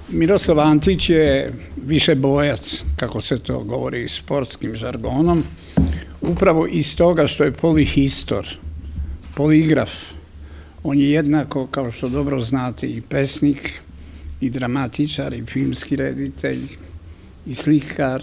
Miroslav Antić je višebojac, kako se to govori sportskim žargonom, upravo iz toga što je polihistor, poligraf. On je jednako, kao što dobro znate, i pesnik, i dramatičar, i filmski reditelj, i slikar,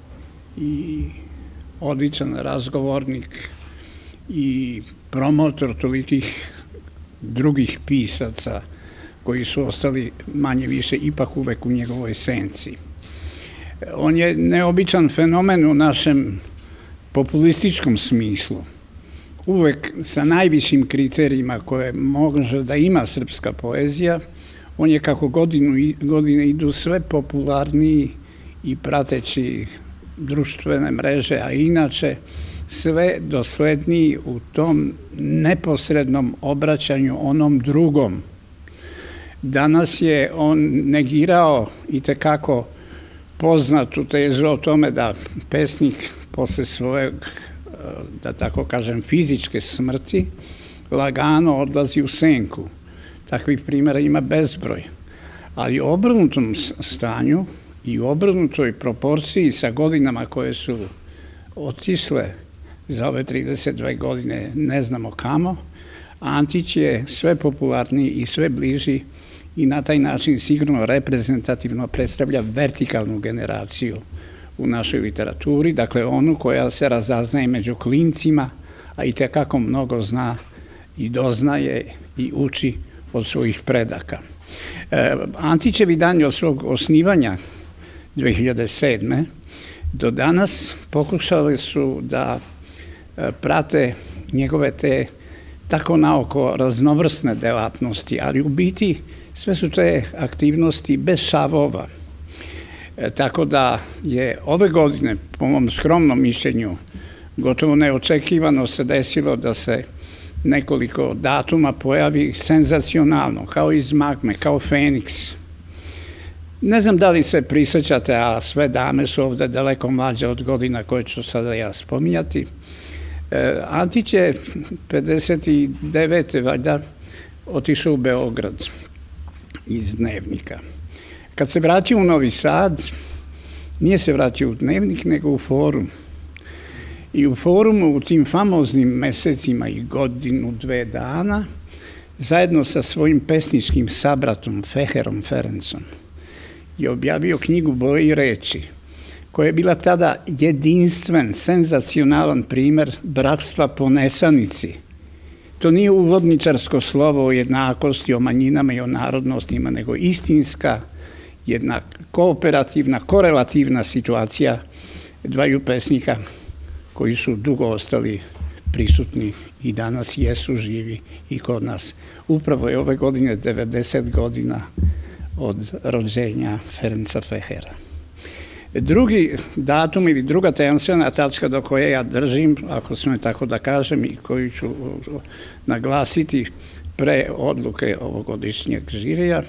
i odličan razgovornik, i promotor tolikih drugih pisaca koji su ostali manje više ipak uvek u njegovoj senci. On je neobičan fenomen u našem populističkom smislu. Uvek sa najvišim kriterijima koje može da ima srpska poezija, on je kako godine idu sve popularniji i prateći društvene mreže, a inače sve dosledniji u tom neposrednom obraćanju onom drugom. Danas je on negirao i tekako poznatu tezu o tome da pesnik posle svoje, da tako kažem, fizičke smrti lagano odlazi u senku. Takvih primjera ima bezbroj. Ali u obrnutom stanju i u obrnutoj proporciji sa godinama koje su otišle za ove 32 godine ne znamo kamo, Antić je sve popularniji i sve bliži i na taj način sigurno reprezentativno predstavlja vertikalnu generaciju u našoj literaturi, dakle onu koja se razaznaje među klincima, a i tekako mnogo zna i doznaje i uči od svojih predaka. Antićevi dani od svog osnivanja 2007. do danas pokušali su da prate njegove te tako naoko raznovrsne delatnosti, ali u biti sve su te aktivnosti bez šavova. Tako da je ove godine, po mom skromnom mišljenju, gotovo neočekivano se desilo da se nekoliko datuma pojavi senzacionalno, kao iz magme, kao Feniks. Ne znam da li se prisjećate, a sve dame su ovde daleko mlađe od godina koje ću sada ja spominjati. Antić je 59. valjda otišao u Beograd iz Dnevnika. Kad se vratio u Novi Sad, nije se vratio u Dnevnik, nego u Forum. I u Forumu, u tim famoznim mesecima i godinu, 2 dana, zajedno sa svojim pesničkim sabratom Feherom Ferencom, je objavio knjigu Boje i reči, koja je bila tada jedinstven, senzacionalan primer bratstva po nesanici. To nije uvodničarsko slovo o jednakosti, o manjinama i o narodnostima, nego istinska, jedna kooperativna, korelativna situacija dvaju pesnika koji su dugo ostali prisutni i danas jesu živi i kod nas. Upravo je ove godine 90 godina od rođenja Ferenca Fehera. Drugi datum ili druga tajanstvena tačka do koje ja držim, ako sme tako da kažem, i koju ću naglasiti pre odluke ovogodišnjeg žirija,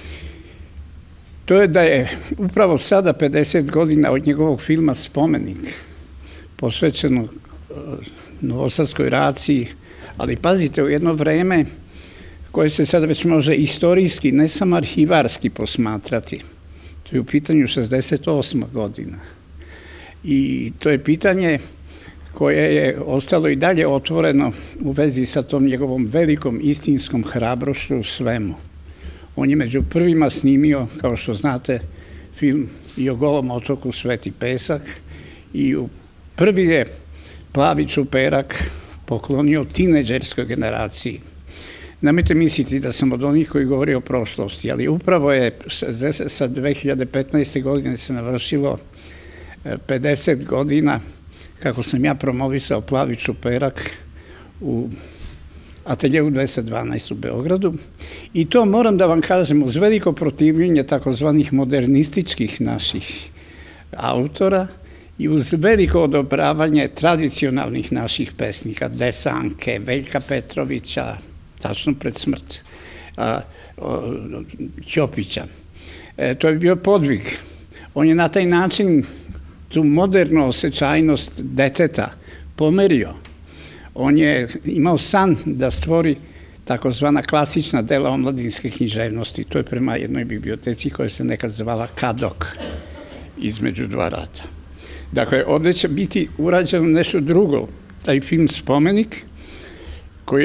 to je da je upravo sada 50 godina od njegovog filma Spomenik, posvećeno novosadskoj raciji, ali pazite, u jedno vreme koje se sada već može istorijski, ne samo arhivarski posmatrati. To je u pitanju 68. godina. I to je pitanje koje je ostalo i dalje otvoreno u vezi sa tom njegovom velikom istinskom hrabrošću u svemu. On je među prvima snimio, kao što znate, film i o Golom otoku Sveti pesak i prvi je Plavi čuperak poklonio tineđerskoj generaciji. Nemojte misliti da sam od onih koji govori o prošlosti, ali upravo je sa 2015. godine se navršilo 50 godina kako sam ja promovisao Plavi čuperak u ateljevu 212 u Beogradu. I to moram da vam kažem uz veliko protivljenje takozvanih modernističkih naših autora i uz veliko odobravanje tradicionalnih naših pesnika, Desanke, Veljka Petrovića, tačno pred smrt, Ćopića. To je bio podvig. On je na taj način tu modernu osjećajnost deteta pomerio. On je imao san da stvori takozvana klasična dela omladinske književnosti. To je prema jednoj biblioteci koja se nekad zvala Kadok, između dva rata. Dakle, ovdje će biti urađeno nešto drugo. Taj film Spomenik, koji je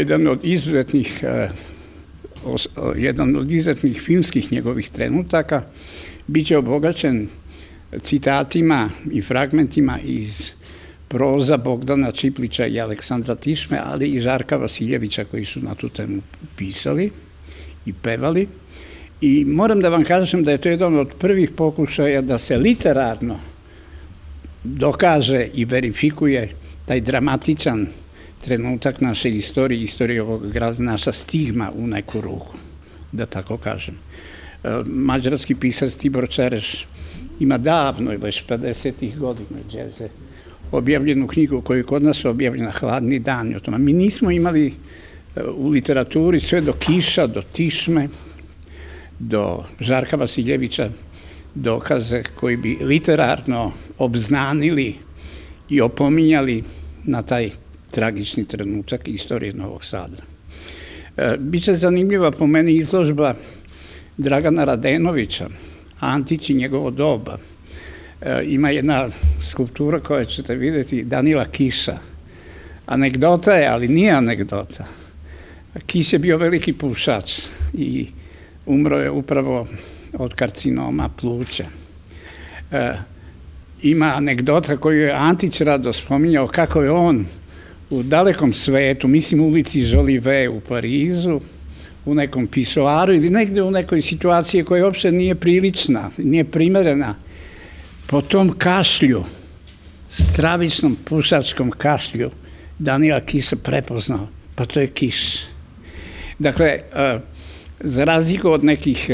jedan od izuzetnih filmskih njegovih trenutaka, bit će obogaćen citatima i fragmentima iz proza Bogdana Čiplića i Aleksandra Tišme, ali i Žarka Vasiljevića koji su na tu temu pisali i pevali. I moram da vam kažem da je to jedan od prvih pokušaja da se literarno dokaže i verifikuje taj dramatičan trenutak naše istorije, istorije ovog grada, naša stigma u neku ruku, da tako kažem. Mađarski pisac Tibor Čereš ima davno, već 50. godina džeze, objavljenu knjigu koju kod nas je objavljena Hladni dan. Mi nismo imali u literaturi sve do Kiša, do Tišme, do Žarka Vasiljevića dokaze koji bi literarno obznanili i opominjali na taj tragični trenutak istorije Novog Sada. Biće zanimljiva po meni izložba Dragana Radenovića, Antić i njegovo doba. Ima jedna skulptura koju ćete vidjeti, Danila Kiša. Anegdota je, ali nije anegdota. Kiš je bio veliki pušač i umro je upravo od karcinoma pluća. Ima anegdota koju je Antić rado spominjao kako je on u dalekom svetu, mislim u ulici Jolivet u Parizu, u nekom pisoaru ili negdje u nekoj situaciji koja uopšte nije prilična, nije primerena, po tom kašlju, stravičnom pušačkom kašlju, Danila Kiša prepoznao, pa to je Kiš. Dakle, za razliku od nekih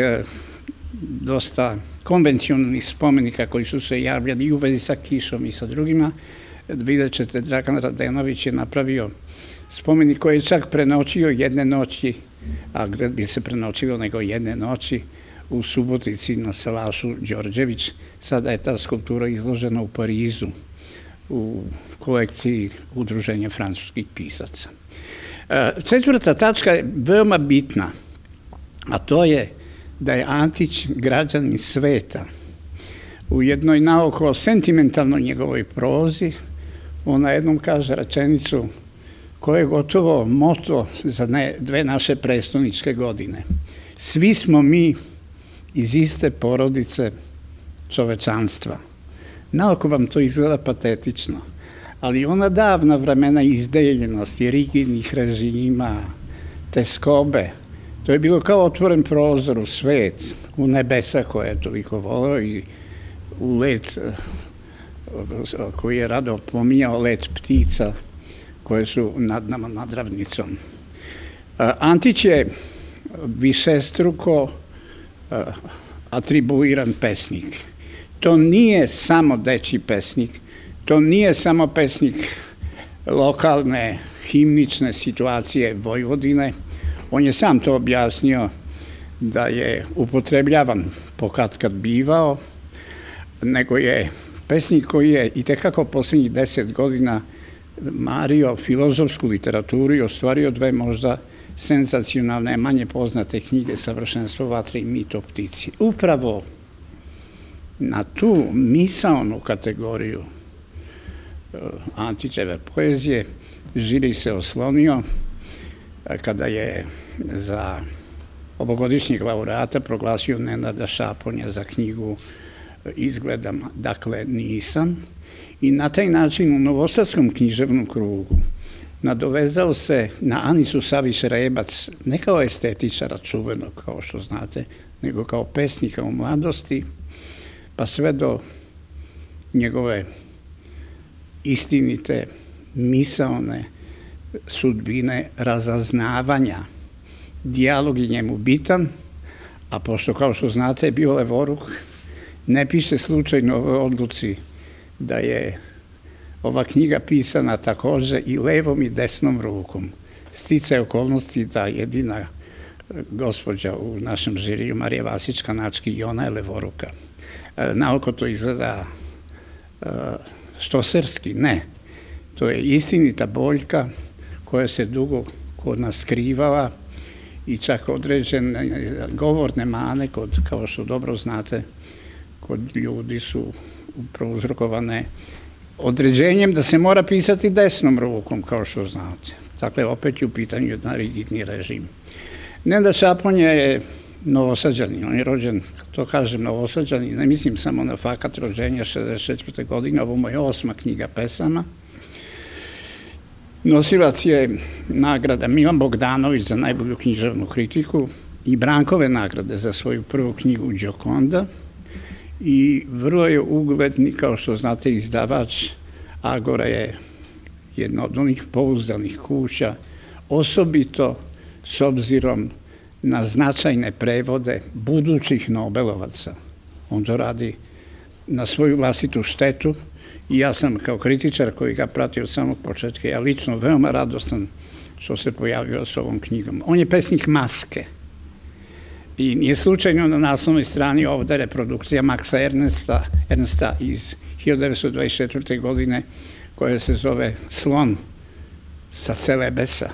dosta konvencionalnih spomenika koji su se javljali i u vezi sa Kišom i sa drugima, vidjet ćete, Dragan Radenović je napravio spomenik koji je čak prenoćio jedne noći, a gdje bi se prenoćilo nego jedne noći, u Subotici na salašu Đorđević. Sada je ta skulptura izložena u Parizu u kolekciji Udruženja francuskih pisaca. Četvrta tačka je veoma bitna, a to je da je Antić građanin sveta. U jednoj naoko sentimentalnoj njegovoj prozi on na jednom kaže rečenicu koja je gotovo moto za dve naše prestoničke godine. Svi smo mi iz iste porodice čovečanstva. Naoko vam to izgleda patetično, ali ona davna vremena izdeljenosti, rigidnih režima, teskobe, to je bilo kao otvoren prozor u svet, u nebesa koje je toliko voleo i u let koji je rado pominjao, let ptica koje su nad nama, nad ravnicom. Antić je višestruko atribuiran pesnik. To nije samo dečji pesnik, to nije samo pesnik lokalne, himnične situacije Vojvodine. On je sam to objasnio da je upotrebljavan pokatkad bivao, nego je pesnik koji je i tekako posljednjih 10 godina mario filozofsku literaturu i ostvario dve možda senzacionalne, manje poznate knjige Savršenstvo vatre i Mit o ptici. Upravo na tu misaonu kategoriju Antićeve poezije Žiri se oslonio kada je za ovogodišnjeg laureata proglasio Nenada Šaponja za knjigu Izgledam, dakle nisam, i na taj način u novosadskom književnom krugu nadovezao se na Anisu Savić Rebac, ne kao estetičara čuvenog, kao što znate, nego kao pesnika u mladosti, pa sve do njegove istinite, misaone sudbine razaznavanja. Dijalog je njemu bitan, a pošto, kao što znate, je bio levoruk, ne piše slučajno ovoj odluci da je ova knjiga pisana također i levom i desnom rukom. Sticaj okolnosti da jedina gospođa u našem žiriju, Marija Vasić-Kanački, i ona je levoruka. Naoko to izgleda štoserski, ne. To je istinita boljka koja se dugo kod nas skrivala i čak određene govorne mane, kao što dobro znate, kod ljudi su prouzrokovane određenjem da se mora pisati desnom rukom, kao što znate. Dakle, opet je u pitanju jedan rigidni režim. Nenad Šaponja je Novosađanin, on je rođen, to kažem Novosađanin, ne mislim samo na fakat rođenja 64. godine, ovo mu je 8. knjiga pesama. Nosilac je nagrada Milan Bogdanović za najbolju književnu kritiku i Brankove nagrade za svoju prvu knjigu Gioconda i vrlo je ugledni, kao što znate, izdavač. Agora je jedna od onih pouzdanih kuća, osobito s obzirom na značajne prevode budućih Nobelovaca. On to radi na svoju vlastitu štetu i ja sam kao kritičar koji ga prati od samog početka, ja lično veoma radostan što se pojavio s ovom knjigom. On je pesnik Maske i nije slučajno na naslovnoj strani ovde reprodukcija Maxa Ernsta iz 1924. godine koja se zove Slon sa Celebesa.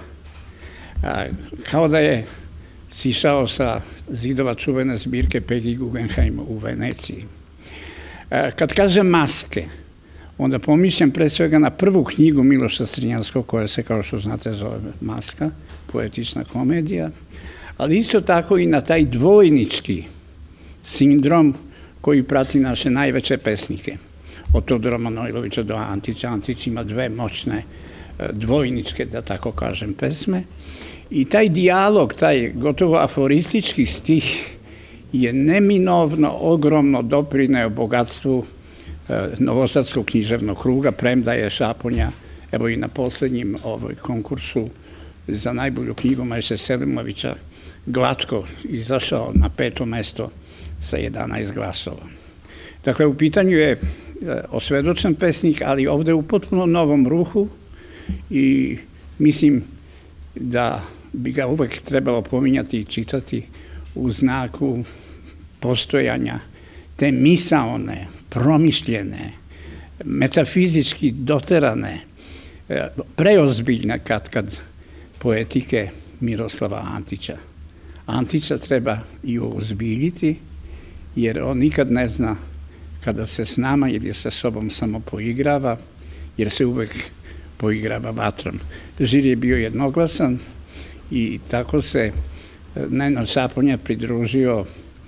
Kao da je sišao sa zidova čuvene zbirke Peggy Guggenheim u Veneciji. Kad kažem Maske, onda pomišljam pre svega na prvu knjigu Miloša Strnjanskog, koja se, kao što znate, zove Maska, poetična komedija, ali isto tako i na taj dvojnički sindrom koji prati naše najveće pesnike. Od Todora Manojlovića do Antića. Antić ima dve moćne dvojničke, da tako kažem, pesme. I taj dijalog, taj gotovo aforistički stih je neminovno ogromno doprineo bogatstvu novosadskog književnog kruga, premda je Šaponja, evo i na poslednjim konkursu za najbolju knjigu Majše Selimovića, glatko izašao na 5. mesto sa 11 glasova. Dakle, u pitanju je osvedočen pesnik, ali ovde u potpuno novom ruhu i mislim da bi ga uvek trebalo pominjati i čitati u znaku postojanja te misaone, promišljene, metafizički doterane, preozbiljne kad poetike Miroslava Antića. Antića treba i ozbiljiti, jer on nikad ne zna kada se s nama ili sa sobom samo poigrava, jer se uvek poigrava vatrom. Žiri je bio jednoglasan i tako se Nenad Šaponja pridružio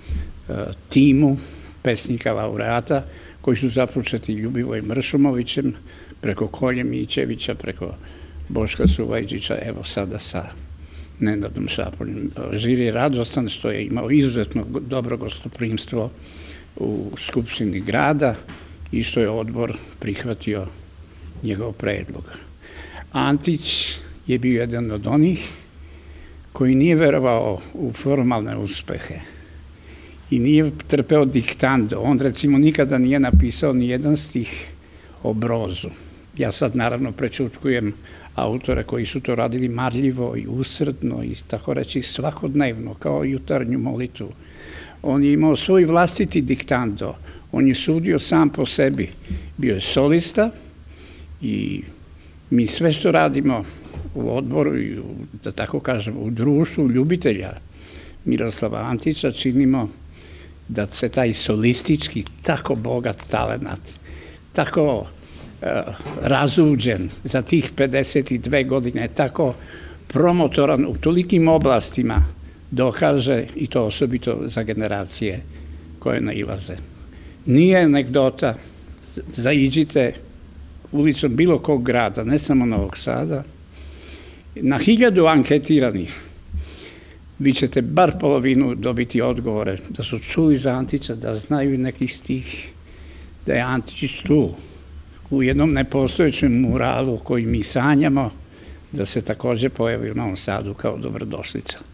timu pesnika laureata koji su započeti Ljubivojem Mršumovićem, preko Kolje Mićevića, preko Boška Suvajđića, evo sada sa Nenadom Šaponjom. Žiri je radostan što je imao izuzetno dobro gostoprimstvo u Skupštini grada i što je odbor prihvatio njegov predlog. Antić je bio jedan od onih koji nije verovao u formalne uspehe i nije trpeo diktando. On, recimo, nikada nije napisao ni jedan stih o Brozu. Ja sad, naravno, prečutkujem autore koji su to radili marljivo i usrdno i, tako reći, svakodnevno, kao jutarnju molitvu. On je imao svoj vlastiti diktando. On je sudio sam po sebi. Bio je solista i mi sve što radimo u odboru i, da tako kažem, u društvu ljubitelja Miroslava Antića činimo da se taj solistički, tako bogat talenat, tako razuđen za tih 52 godine, tako promotoran u tolikim oblastima dokaže i to osobito za generacije koje nailaze. Nije anegdota, zaiđite ulicom bilo kog grada, ne samo Novog Sada, na 1000 anketiranih vi ćete bar polovinu dobiti odgovore da su čuli za Antića, da znaju neki stih, da je Antić tu, u jednom nepostojećem muralu koji mi sanjamo, da se takođe pojavi u Novom Sadu kao dobrodošlica.